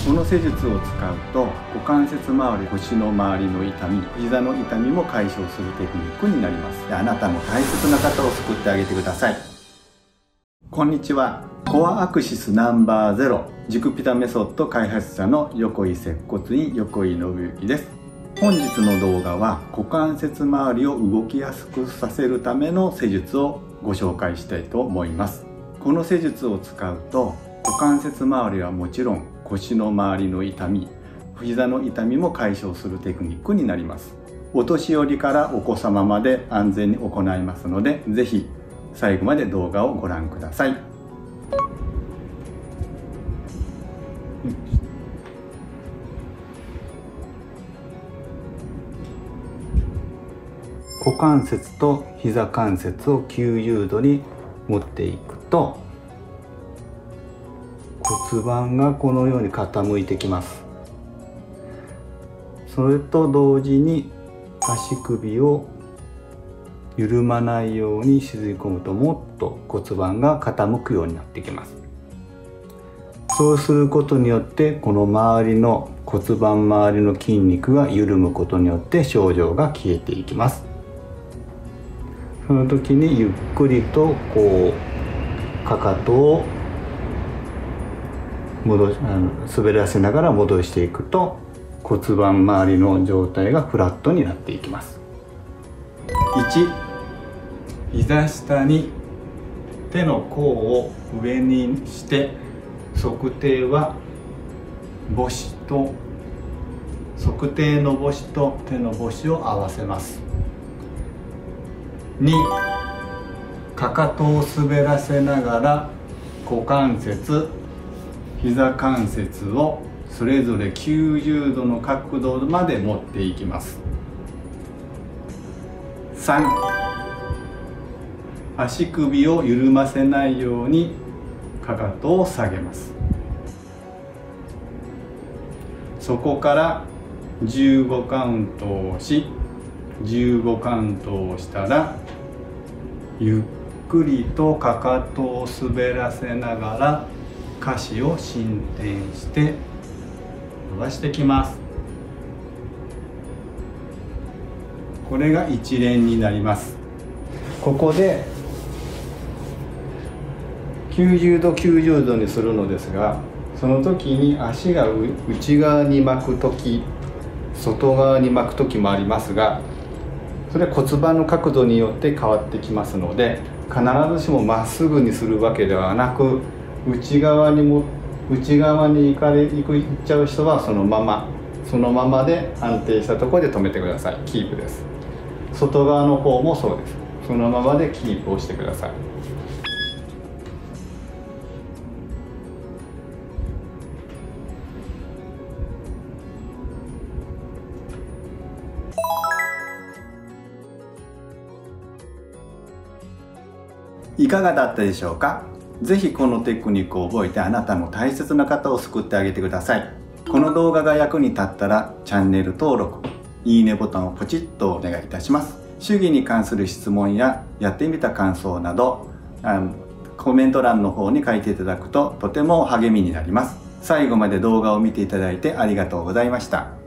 この施術を使うと股関節周り、腰の周りの痛み、膝の痛みも解消するテクニックになります。あなたも大切な方を救ってあげてください。こんにちは。コアアクシスナンバー0軸ピタメソッド開発者の横井接骨院横井信之です。本日の動画は股関節周りを動きやすくさせるための施術をご紹介したいと思います。この施術を使うと股関節周りはもちろん腰の周りの痛み、膝の痛みも解消するテクニックになります。お年寄りからお子様まで安全に行いますので、ぜひ最後まで動画をご覧ください。股関節と膝関節を90度に持っていくと骨盤がこのように傾いてきます。それと同時に足首を緩まないように沈み込むともっと骨盤が傾くようになってきます。そうすることによってこの周りの骨盤周りの筋肉が緩むことによって症状が消えていきます。その時にゆっくりとこうかかとを滑らせながら戻していくと骨盤周りの状態がフラットになっていきます。1、膝下に手の甲を上にして測定は母子と測定の母子と手の母子を合わせます。2、かかとを滑らせながら股関節、膝関節をそれぞれ90度の角度まで持っていきます。3、足首を緩ませないようにかかとを下げます。そこから15カウントをし、15カウントをしたらゆっくりとかかとを滑らせながら下肢を伸展して伸ばしてきます。これが一連になります。ここで90度90度にするのですが、その時に足が内側に巻く時、外側に巻く時もありますが、それは骨盤の角度によって変わってきますので、必ずしもまっすぐにするわけではなく、内側に行っちゃう人はそのままで安定したところで止めてください。キープです。外側の方もそうです。そのままでキープをしてください。いかがだったでしょうか。ぜひこのテクニックを覚えてあなたの大切な方を救ってあげてください。この動画が役に立ったらチャンネル登録、いいねボタンをポチッとお願いいたします。手技に関する質問ややってみた感想などコメント欄の方に書いていただくととても励みになります。最後まで動画を見ていただいてありがとうございました。